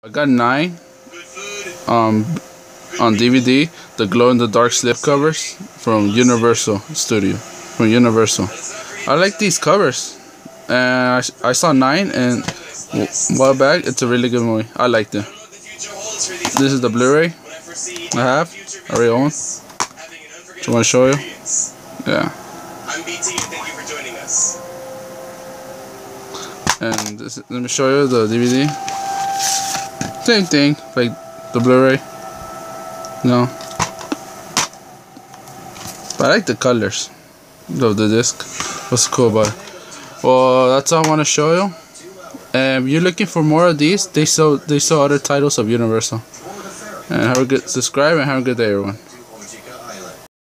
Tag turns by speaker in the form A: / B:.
A: I got 9 on DVD, the glow in the dark slipcovers from Universal Studio. From Universal. I like these covers. And I saw 9 and a while back. It's a really good movie. I liked it. This is the Blu-ray I have. I already own. Do you want to show you? Yeah. I'm BT and thank you for joining us. And this, let me show you the DVD. Same thing, like the Blu-ray. No. But I like the colors of the disc. What's cool about it? Well, that's all I want to show you. And if you're looking for more of these, they sell other titles of Universal. And have a good subscribe and have a good day, everyone.